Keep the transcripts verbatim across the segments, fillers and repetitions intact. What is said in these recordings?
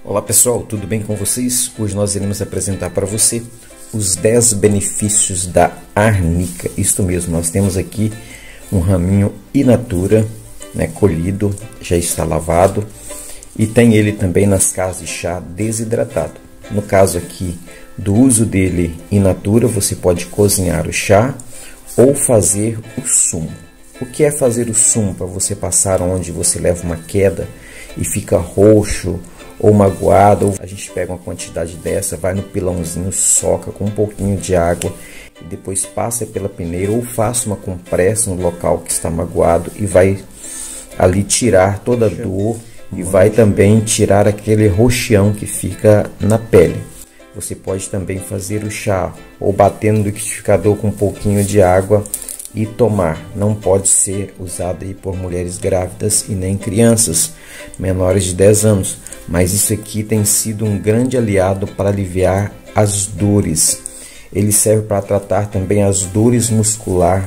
Olá pessoal, tudo bem com vocês? Hoje nós iremos apresentar para você os dez benefícios da arnica. Isto mesmo, nós temos aqui um raminho in natura, né, colhido, já está lavado, e tem ele também nas casas de chá desidratado. No caso aqui do uso dele in natura, você pode cozinhar o chá ou fazer o sumo. O que é fazer o sumo? Para você passar onde você leva uma queda e fica roxo ou magoado, a gente pega uma quantidade dessa, vai no pilãozinho, soca com um pouquinho de água e depois passa pela peneira ou faça uma compressa no local que está magoado e vai ali tirar toda a dor e vai também tirar aquele roxeão que fica na pele. Você pode também fazer o chá ou bater no liquidificador com um pouquinho de água e tomar. Não pode ser usado aí por mulheres grávidas e nem crianças menores de dez anos, mas isso aqui tem sido um grande aliado para aliviar as dores. Ele serve para tratar também as dores muscular,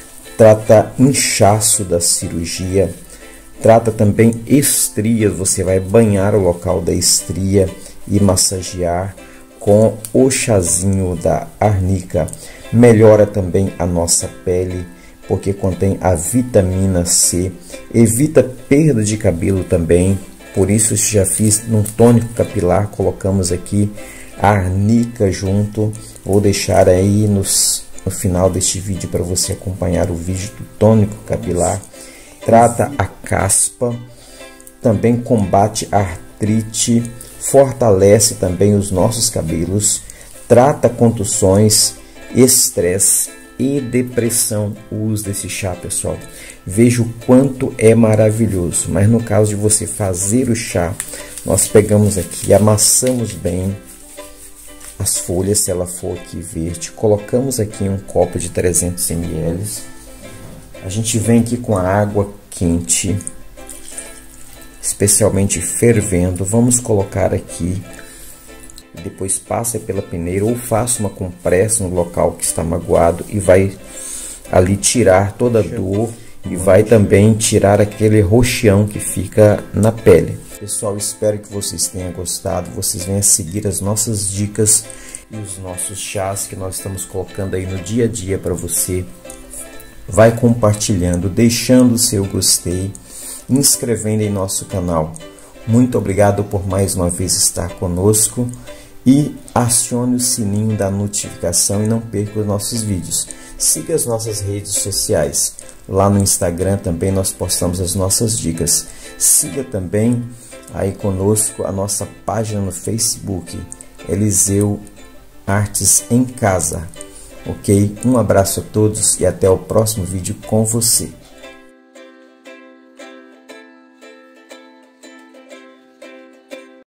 trata inchaço da cirurgia, trata também estrias. Você vai banhar o local da estria e massagear com o chazinho da arnica. Melhora também a nossa pele, porque contém a vitamina C, evita perda de cabelo também. Por isso já fiz num tônico capilar, colocamos aqui a arnica junto. Vou deixar aí nos, no final deste vídeo para você acompanhar o vídeo do tônico capilar. Trata a caspa, também combate a artrite, fortalece também os nossos cabelos, trata contusões, estresse e depressão. O uso desse chá, pessoal, veja o quanto é maravilhoso. Mas no caso de você fazer o chá, nós pegamos aqui, amassamos bem as folhas, se ela for aqui verde, colocamos aqui em um copo de trezentos mililitros. A gente vem aqui com a água quente, especialmente fervendo, vamos colocar aqui. Depois passa pela peneira ou faça uma compressa no local que está magoado e vai ali tirar toda a dor e vai também tirar aquele roxeão que fica na pele. Pessoal, espero que vocês tenham gostado. Vocês venham seguir as nossas dicas e os nossos chás que nós estamos colocando aí no dia a dia para você. Vai compartilhando, deixando o seu gostei, inscrevendo em nosso canal. Muito obrigado por mais uma vez estar conosco. E acione o sininho da notificação e não perca os nossos vídeos. Siga as nossas redes sociais. Lá no Instagram também nós postamos as nossas dicas. Siga também aí conosco a nossa página no Facebook, Eliseu Artes em Casa. Ok? Um abraço a todos e até o próximo vídeo com você.